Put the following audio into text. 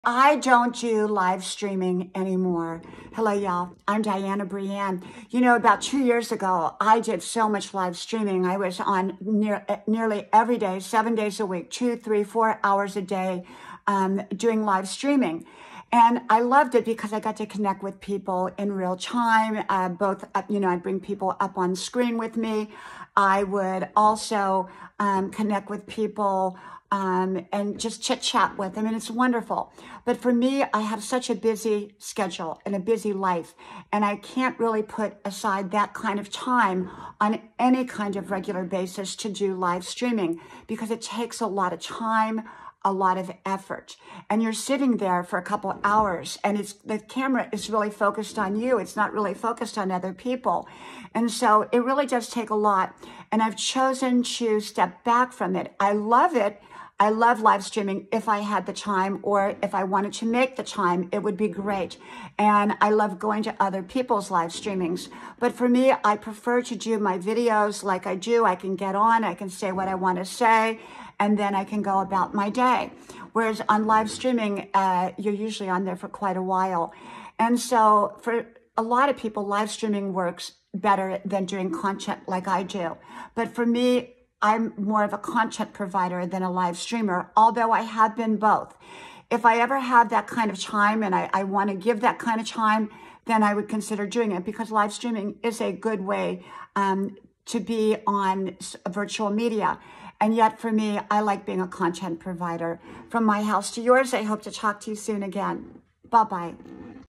I don't do live streaming anymore. Hello, y'all. I'm Diana Brienne. You know, about 2 years ago, I did so much live streaming. I was on nearly every day, 7 days a week, 2, 3, 4 hours a day, doing live streaming. And I loved it because I got to connect with people in real time. I'd bring people up on screen with me. I would also connect with people and just chit chat with them. And it's wonderful. But for me, I have such a busy schedule and a busy life, and I can't really put aside that kind of time on any kind of regular basis to do live streaming because it takes a lot of time, a lot of effort, and you're sitting there for a couple hours and the camera is really focused on you. It's not really focused on other people. And so it really does take a lot. And I've chosen to step back from it. I love it. I love live streaming if I had the time, or if I wanted to make the time, it would be great. And I love going to other people's live streamings. But for me, I prefer to do my videos like I do. I can get on, I can say what I want to say, and then I can go about my day. Whereas on live streaming, you're usually on there for quite a while. And so for a lot of people, live streaming works better than doing content like I do. But for me, I'm more of a content provider than a live streamer, although I have been both. If I ever have that kind of time and I want to give that kind of time, then I would consider doing it, because live streaming is a good way to be on virtual media. And yet for me, I like being a content provider. From my house to yours, I hope to talk to you soon again. Bye-bye.